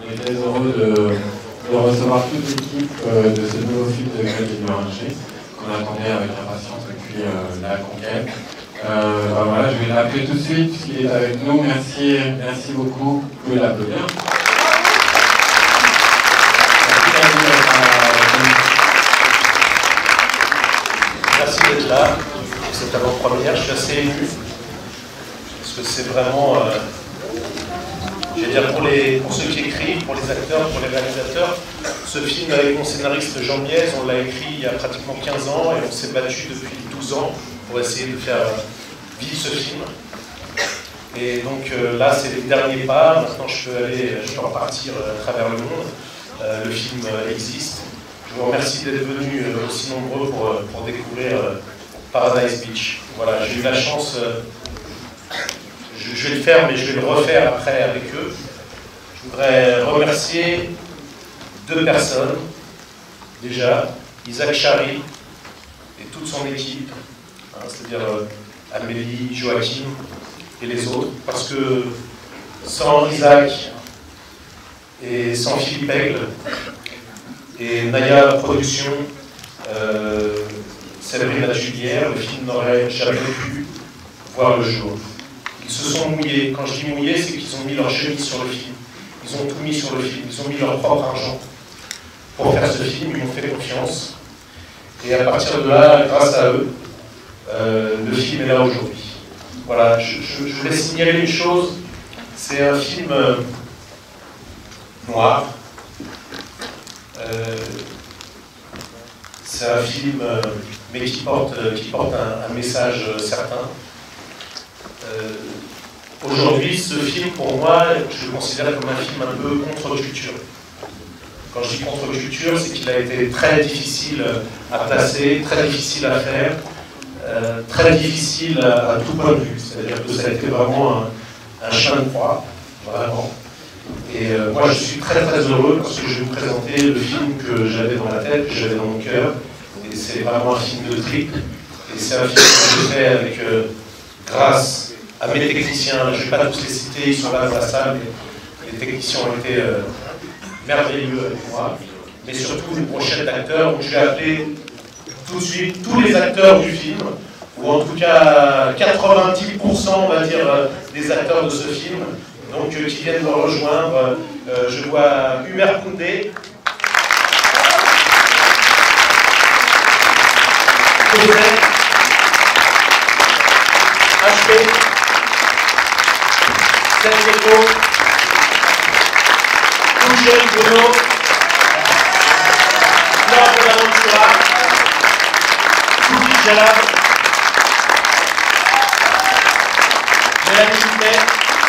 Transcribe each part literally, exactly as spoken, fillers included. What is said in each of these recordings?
On est très heureux de, de recevoir toute l'équipe euh, de ce nouveau film de Greg Mélanger, qu'on attendait avec impatience depuis euh, la conquête. Euh, ben voilà, je vais l'appeler tout de suite puisqu'il est avec nous. Merci, merci beaucoup. Vous pouvez l'applaudir. Merci d'être là. C'est avant-première. Je suis assez ému parce que c'est vraiment, euh, je vais dire pour, les, pour ceux qui écrivent, pour les acteurs, pour les réalisateurs, ce film avec mon scénariste Jean Miez, on l'a écrit il y a pratiquement quinze ans et on s'est battu depuis douze ans pour essayer de faire vivre ce film. Et donc euh, là, c'est les derniers pas. Maintenant, je peux aller, je peux repartir à travers le monde. Euh, le film euh, existe. Je vous remercie d'être venus euh, aussi nombreux pour, pour découvrir euh, Paradise Beach. Voilà, j'ai eu la chance, euh, je, je vais le faire, mais je vais le refaire après avec eux. Je voudrais remercier deux personnes, déjà, Isaac Chary et toute son équipe, hein, c'est-à-dire euh, Amélie, Joachim et les autres, parce que sans Isaac et sans Philippe Aigle et Naya Production, euh, Séverine Julière, le film n'aurait jamais pu voir le jour. Ils se sont mouillés. Quand je dis mouillés, c'est qu'ils ont mis leur chemise sur le film. Ils ont tout mis sur le film. Ils ont mis leur propre argent pour faire ce film. Ils m'ont fait confiance. Et à partir de là, grâce à eux, euh, le film est là aujourd'hui. Voilà, je, je, je voulais signaler une chose. C'est un film euh, noir. Euh, c'est un film, euh, mais qui porte, euh, qui porte un, un message euh, certain. Euh, Aujourd'hui, ce film, pour moi, je le considère comme un film un peu contre-culture. Quand je dis contre-culture, c'est qu'il a été très difficile à placer, très difficile à faire, euh, très difficile à, à tout point de vue. C'est-à-dire que ça a été vraiment un, un chemin de croix, vraiment. Et euh, moi, je suis très très heureux parce que je vais vous présenter le film que j'avais dans la tête, que j'avais dans mon cœur. Et c'est vraiment un film de trip. Et c'est un film que j'ai fait avec, euh, grâce à mes techniciens. Je ne vais pas tous les citer, ils sont là dans la salle. Les, les techniciens ont été euh, merveilleux avec moi. Mais surtout une brochette d'acteurs. Donc je vais appeler tout de suite tous les acteurs du film, ou en tout cas quatre-vingt-dix pour cent, on va dire, des acteurs de ce film. Donc, euh, qui viennent me rejoindre. Euh, je vois Hubert Koundé, Cosette, H P, Sergio, Eugène Bruno, Laure Bonaventura, Toubi Jalab, Mélanie Moutet.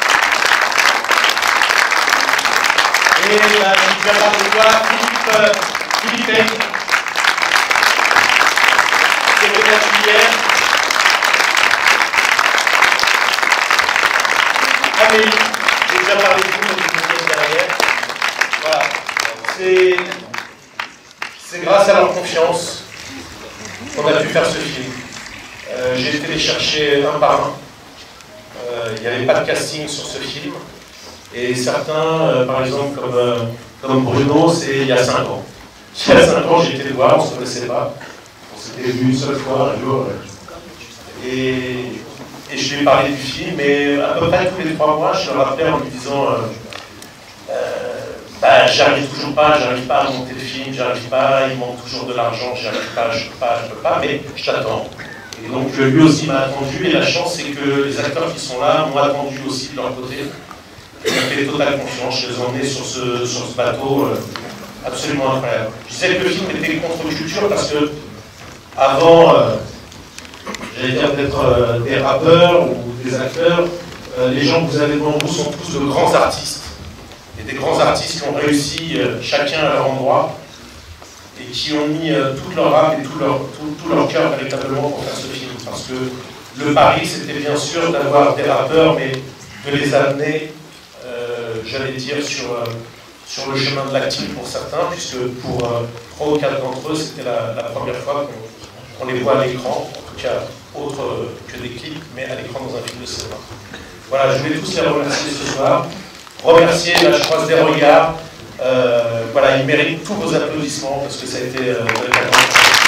Et là, je vais parler de toi, Philippe, euh, Philippe Aigle, Séverine Julière, Amélie, j'ai déjà parlé de vous, donc vous êtes derrière. Voilà, c'est grâce à leur confiance qu'on a pu faire ce film. Euh, j'ai été les chercher un par un. Euh, il n'y avait pas de casting sur ce film. Et certains, euh, par exemple, comme, euh, comme Bruno, c'est il y a cinq ans. Il y a cinq ans, j'ai été le voir, on ne se connaissait pas. On s'était vu une seule fois un jour. Et, et je lui ai parlé du film, et à peu près tous les trois mois, je le rappelais en lui disant euh, euh, bah, j'arrive toujours pas, j'arrive pas à monter le film, j'arrive pas, il manque toujours de l'argent, j'arrive pas, je peux pas, je peux pas, mais je t'attends. Et donc lui aussi m'a attendu, et la chance, c'est que les acteurs qui sont là m'ont attendu aussi de leur côté. Il m'a fait totale confiance, je les ai emmenés sur ce, sur ce bateau euh, absolument incroyable. Je disais que le film était contre-culture parce que, avant, euh, j'allais dire peut-être euh, des rappeurs ou des acteurs, euh, les gens que vous avez devant vous sont tous de grands artistes. Et des grands artistes qui ont réussi euh, chacun à leur endroit et qui ont mis euh, toute leur âme et tout leur, tout, tout leur cœur véritablement pour faire ce film. Parce que le pari, c'était bien sûr d'avoir des rappeurs, mais de les amener, Euh, j'allais dire, sur, euh, sur le chemin de l'acting pour certains, puisque pour euh, trois ou quatre d'entre eux, c'était la, la première fois qu'on qu'on les voit à l'écran, en tout cas autre euh, que des clips, mais à l'écran dans un film de cinéma. Voilà, je voulais tous les remercier ce soir. Remercier, là je croise des regards, Euh, voilà, il mérite tous vos applaudissements parce que ça a été euh, vraiment...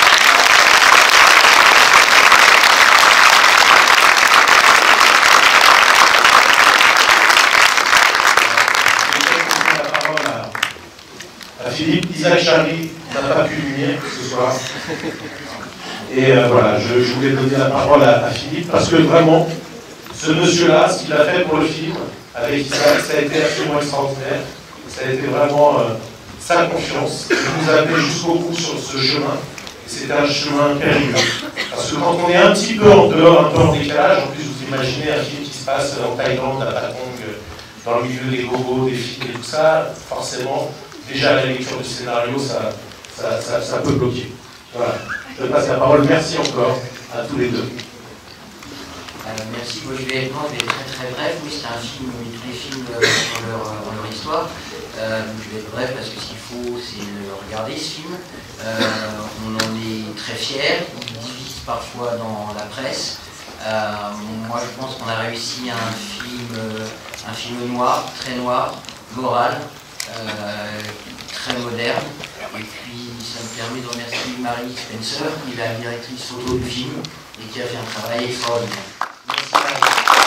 Philippe, Isaac Charly n'a pas pu venir ce soir. Et euh, voilà, je, je voulais donner la parole à, à Philippe, parce que vraiment, ce monsieur-là, ce qu'il a fait pour le film, avec Isaac, ça a été absolument extraordinaire. Ça a été vraiment euh, sa confiance. Il nous a amené jusqu'au bout sur ce chemin. C'était un chemin périlleux. Parce que quand on est un petit peu en dehors, un peu en décalage, en plus vous imaginez un film qui se passe en Thaïlande, à Patong, dans le milieu des gogos, des filles et tout ça, forcément, déjà la lecture du scénario, ça, ça, ça, ça peut bloquer. Voilà. Je passe la parole. Merci encore à tous les deux. Euh, merci. Moi, je vais être très très bref. Oui, c'est un film, tous les films euh, ont, leur, ont leur histoire. Euh, je vais être bref parce que ce qu'il faut, c'est le regarder ce film. Euh, on en est très fiers. Il divise parfois dans la presse. Euh, moi, je pense qu'on a réussi un film, euh, un film noir, très noir, moral. Euh, très moderne, et puis ça me permet de remercier Marie Spencer, qui est la directrice photo du film et qui a fait un travail extraordinaire. Merci Marie.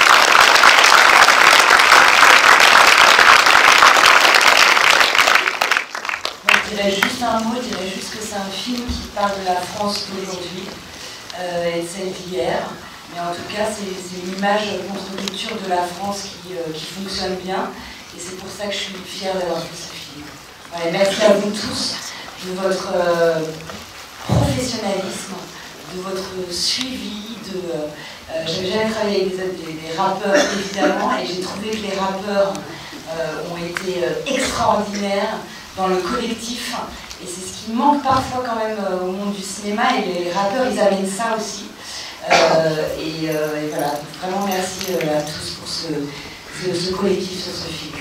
Je dirais juste un mot, je dirais juste que c'est un film qui parle de la France d'aujourd'hui euh, et de celle d'hier. Mais en tout cas, c'est une image contre-culture de la France qui, euh, qui fonctionne bien. Et c'est pour ça que je suis fière d'avoir fait ce film. Ouais, merci à vous tous de votre euh, professionnalisme, de votre suivi. De, euh, J'avais jamais travaillé avec des, des, des rappeurs, évidemment, et j'ai trouvé que les rappeurs euh, ont été euh, extraordinaires dans le collectif. Et c'est ce qui manque parfois quand même euh, au monde du cinéma. Et les, les rappeurs, ils amènent ça aussi. Euh, et, euh, et voilà, vraiment merci euh, à tous pour ce... De ce collectif sur ce film.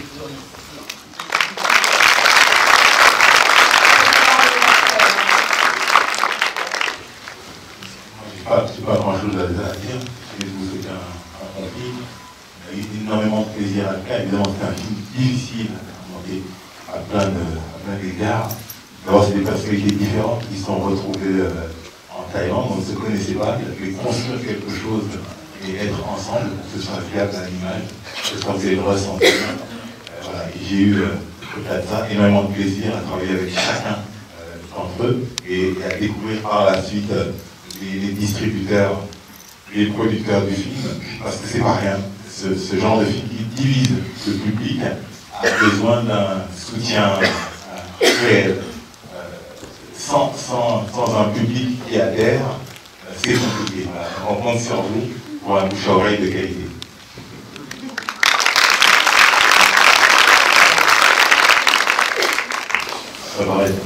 Je n'ai pas, pas grand chose à dire. Je vous souhaite un, un bon film. Il y a eu énormément de plaisir à le faire. Évidemment, c'est un film difficile à monter à plein de, à plein d'égards. D'abord, c'est des personnalités différentes qui se sont retrouvées euh, en Thaïlande. On ne se connaissait pas. Il a fallu construire quelque chose et être ensemble, que ce soit fiable à l'image. J'espère que vous allez le ressentir. Euh, voilà. J'ai eu, euh, au-delà de ça, énormément de plaisir à travailler avec chacun euh, d'entre eux et, et à découvrir par la suite euh, les, les distributeurs, les producteurs du film, parce que c'est pas rien. Ce, ce genre de film qui divise le public a besoin d'un soutien euh, réel. Euh, sans, sans, sans un public qui adhère, euh, c'est compliqué. Voilà. On compte sur vous pour un bouche à oreille de qualité. Ça va être.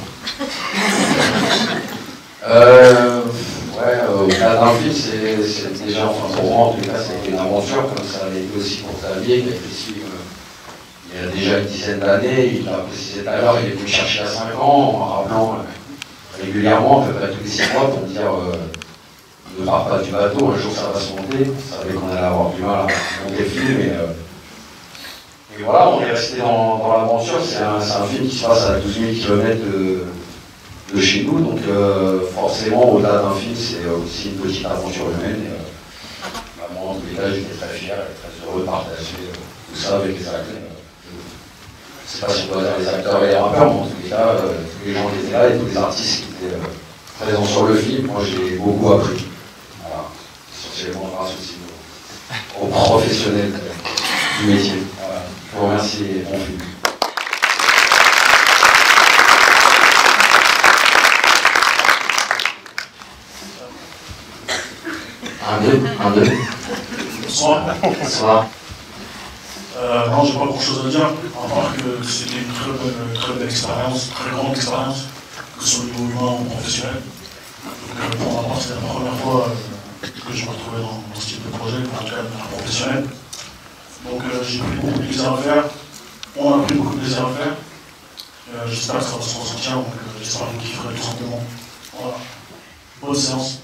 Euh, ouais, au-delà d'un film, c'est déjà, enfin pour moi en tout cas, c'était une aventure, comme ça l'avait été aussi pour Xavier, qui a été suivi euh, il y a déjà une dizaine d'années. Il l'a précisé tout à l'heure, il est venu me chercher à cinq ans, en rappelant euh, régulièrement, à peu près tous les six mois, pour me dire euh, ne pars pas du bateau, un jour ça va se monter. On savait qu'on allait avoir du mal à monter le film, et, euh, et voilà, on est resté dans, dans l'aventure. C'est un, un film qui se passe à douze mille kilomètres de. de chez nous, donc euh, forcément au-delà d'un film c'est aussi une petite aventure humaine et euh, bah, moi en tous les cas j'étais très fier et très heureux de partager euh, tout ça avec les acteurs. Je ne sais pas si on doit dire les acteurs et les rappeurs, mais en tous les cas euh, tous les gens qui étaient là et tous les artistes qui étaient euh, présents sur le film, moi j'ai beaucoup appris. Voilà, essentiellement grâce aussi aux, aux professionnels du métier. Voilà. Je vous remercie et bon film. Un, deux, un, deux. Bonsoir. Bonsoir. Euh, non, j'ai pas grand chose à dire, à part que c'était une très bonne, très belle expérience, très grande expérience, que ce soit au niveau humain ou professionnel. Donc, euh, pour ma part, c'était la première fois euh, que je me retrouvais dans, dans ce type de projet, en tout cas de manière professionnelle. Donc, euh, j'ai pris beaucoup de plaisir à faire. On a pris beaucoup de plaisir à faire. Euh, j'espère que ça va se ressentir, donc euh, j'espère que vous kifferez tout simplement. Voilà. Bonne séance.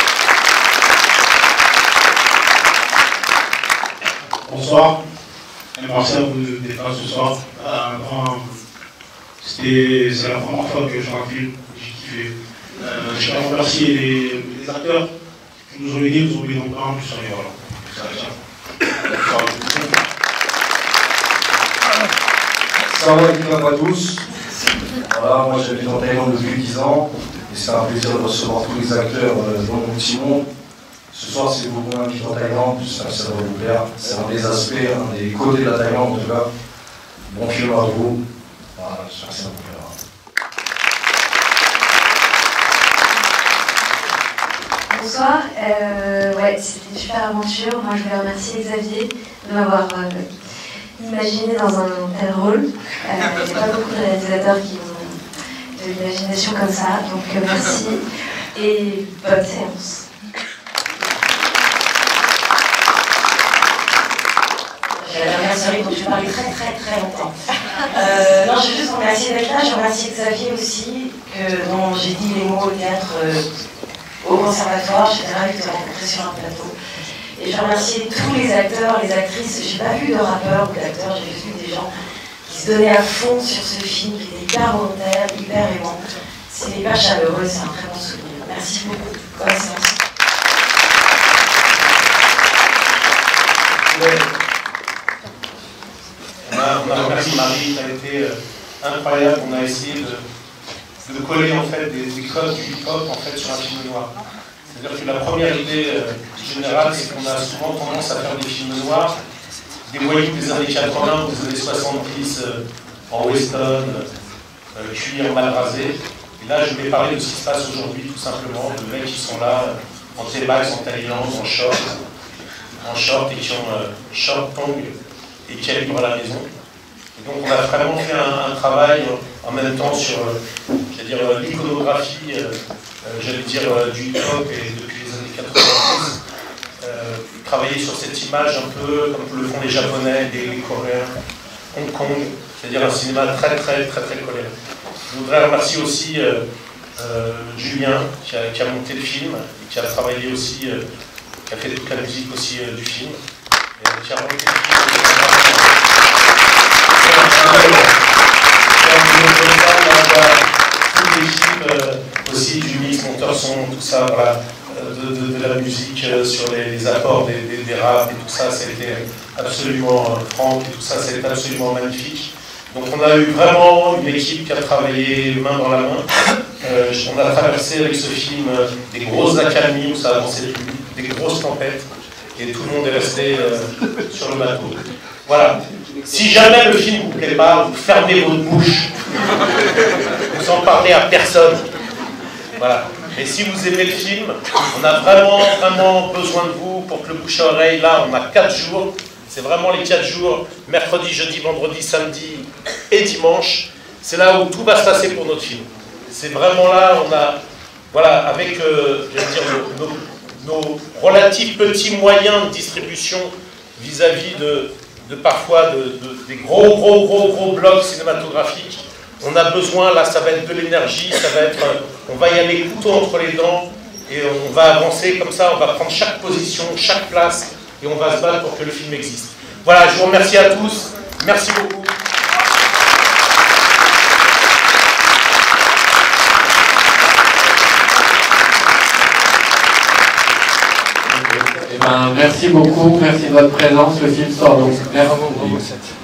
Bonsoir. Et merci à vous d'être là ce soir. Euh, enfin, c'est la première fois que je vois un film, j'ai kiffé. Euh, je tiens à remercier les, les acteurs qui nous ont aidés, nous ont aidés dans le temps, tout ça, et voilà. Ça va, les à tous. Voilà, moi j'habite en Thaïlande depuis dix ans et c'est un plaisir de recevoir tous les acteurs euh, dans mon petit monde. Ce soir, si vous voulez inviter en Thaïlande, ça, ça va vous plaire. C'est un des aspects, un des côtés de la Thaïlande en tout cas. Bon film à vous. Voilà, j'espère que ça vous plaira. Bonsoir, euh, ouais, c'était une super aventure. Moi je voulais remercier Xavier de m'avoir euh, imaginé dans un tel rôle. Euh, il n'y a pas beaucoup de réalisateurs qui ont de l'imagination comme ça, donc euh, merci et bonne séance. J'ai la dernière série, donc je vais parler très très très longtemps. Euh, non, je vais juste remercier d'être là. Je remercie Xavier aussi, que, dont j'ai dit les mots au théâtre. Euh, au conservatoire, j'étais ravie de te rencontrer sur un plateau. Et je remercie tous les acteurs, les actrices. J'ai pas vu de rappeurs ou d'acteurs, j'ai vu des gens qui se donnaient à fond sur ce film, qui étaient hyper volontaires, hyper aimants. C'est hyper chaleureux, c'est un très bon souvenir. Merci beaucoup. Bonne séance. On a, on a remercié Marie, ça a été euh, incroyable. On a essayé de. de coller en fait des, des codes du hip-hop en fait sur un film noir. C'est-à-dire que la première idée euh, générale, c'est qu'on a souvent tendance à faire des films noirs, des voyous des années quatre-vingts ou des années soixante-dix euh, en western, euh, cuir mal rasé. Et là, je vais parler de ce qui se passe aujourd'hui, tout simplement, de mecs qui sont là euh, en T-Bax, en Thaïlande, en short, en short et qui ont euh, short tongue et qui habitent à la maison. Et donc on a vraiment fait un, un travail en même temps sur euh, dire, l'iconographie, euh, euh, j'allais dire, euh, du hip-hop et depuis les années quatre-vingt-dix. Euh, travailler sur cette image un peu comme le font les Japonais, les, les Coréens, Hong Kong, c'est-à-dire un cinéma très très très très colère. Je voudrais remercier aussi euh, euh, Julien qui a, qui a monté le film et qui a travaillé aussi, euh, qui a fait toute la musique aussi euh, du film. Et qui a monté le film. Toute l'équipe euh, aussi du mix, monteur son, tout ça, voilà, de, de, de la musique euh, sur les, les accords des, des, des raps et tout ça, c'était absolument euh, franc et tout ça, c'était absolument magnifique. Donc on a eu vraiment une équipe qui a travaillé main dans la main. Euh, on a traversé avec ce film euh, des grosses accalmies où ça avançait plus, des grosses tempêtes, et tout le monde est resté euh, sur le bateau. Voilà. Si jamais le film ne vous plaît pas, vous fermez votre bouche. Vous en parlez à personne. Voilà. Et si vous aimez le film, on a vraiment, vraiment besoin de vous pour que le bouche à oreille, là, on a quatre jours. C'est vraiment les quatre jours, mercredi, jeudi, vendredi, samedi et dimanche. C'est là où tout va se passer pour notre film. C'est vraiment là, on a, voilà, avec, euh, je veux dire, nos, nos, nos relatifs petits moyens de distribution vis-à-vis de de parfois de, de, des gros, gros, gros, gros blocs cinématographiques. On a besoin, là, ça va être de l'énergie, ça va être, on va y aller couteau entre les dents, et on va avancer comme ça, on va prendre chaque position, chaque place, et on va se battre pour que le film existe. Voilà, je vous remercie à tous, merci beaucoup. Eh ben, merci beaucoup, merci de votre présence. Le film sort donc mercredi.